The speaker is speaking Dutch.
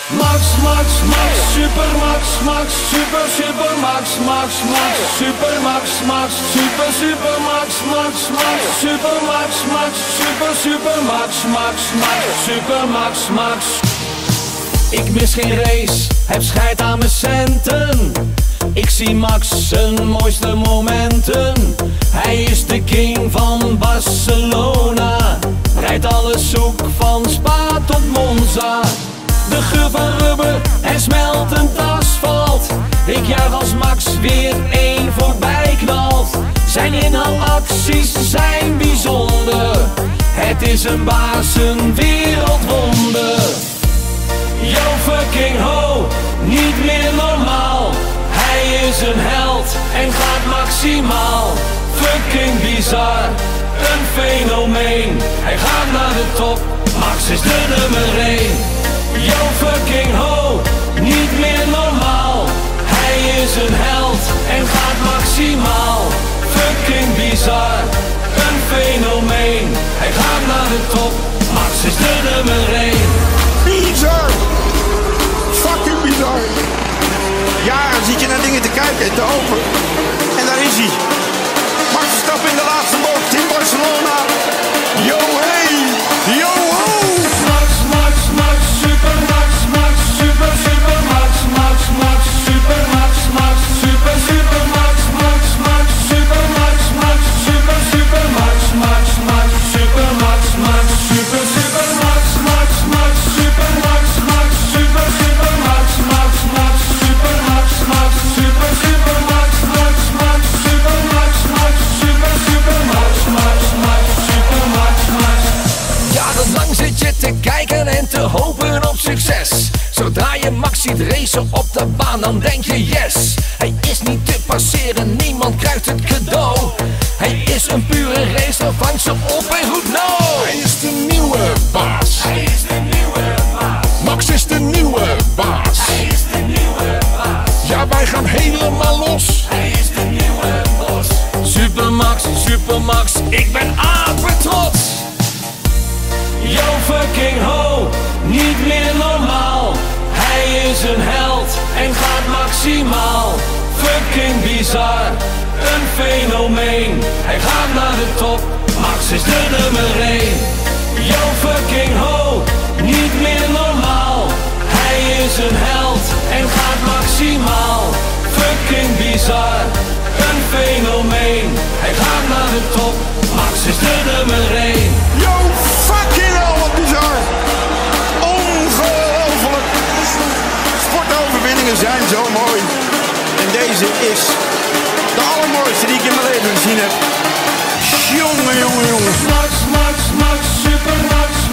Max, Max, Max, Super Max, Max, Super, Super Max, Max, Max, Super Max, Max, Super, Super Max, Max, Max, Super Max, Max, Super, Super Max, Max, Max, Super Max, Max. Ik mis geen race, heb scheid aan mijn centen. Ik zie Max zijn mooiste momenten. Hij is de king van Barcelona. Rijdt alles zoek van Spa tot Monza. De geur van rubber en smeltend asfalt. Ik juich als Max weer één voorbij knalt. Zijn inhaalacties zijn bijzonder. Het is een baas, een wereldwonder. Yo fucking ho, niet meer normaal. Hij is een held en gaat maximaal. Fucking bizar, een fenomeen. Hij gaat naar de top, Max is de nummer 1. Yo fucking ho, niet meer normaal. Hij is een held en gaat maximaal. Fucking bizar, een fenomeen. Hij gaat naar de top, Max is de nummer 1. Bizar! Fucking bizar! Ja, dan zit je naar dingen te kijken en te hopen. En daar is hij. Max Verstappen in de laatste bocht in Barcelona. Yo hey! Yo ho! Max, Max, Max, Super Max, Max, Super, Super Max, Max, Max, Super Max, Max, Super, Super Max, Max, Max, Super Max, Max, Super, Super Max, Max, Max, Super Max, Max, Super, Super Max, Max, Max, Super Max, Max, Super, Super Max, Max, Max, Super Max, Max, Super, Super Max, Max, Max, Super Max, Max, Super, Super Max, Max, Max, Super Max, Max. Jarenlang zit je te kijken en te hopen op succes. Zodra je Max ziet racen op de baan, dan denk je yes. Hij is niet te passeren, niemand krijgt het cadeau. Hij is een pure racer, vang ze op en goed no. Hij is de nieuwe baas. Hij is de nieuwe baas. Max is de nieuwe baas. Hij is de nieuwe baas. Ja, wij gaan helemaal los. Hij is de nieuwe bos. Supermax, Supermax, ik ben apetrots. Yo fucking ho, niet meer normaal. Hij is een held en gaat maximaal. Fucking bizar, een fenomeen. Hij gaat naar de top, Max is de nummer 1. Yo fucking ho, niet meer normaal. Hij is een held en gaat maximaal. Fucking bizar, een fenomeen. Hij gaat naar de top, Max is de nummer 1. Yo fucking hell, wat bizar! Ongelooflijk! Sportoverwinningen zijn zo mooi. En deze is de allermooiste die ik in mijn leven gezien heb. Jongen, jongen, jongen. Max, Max, Max, Super Max,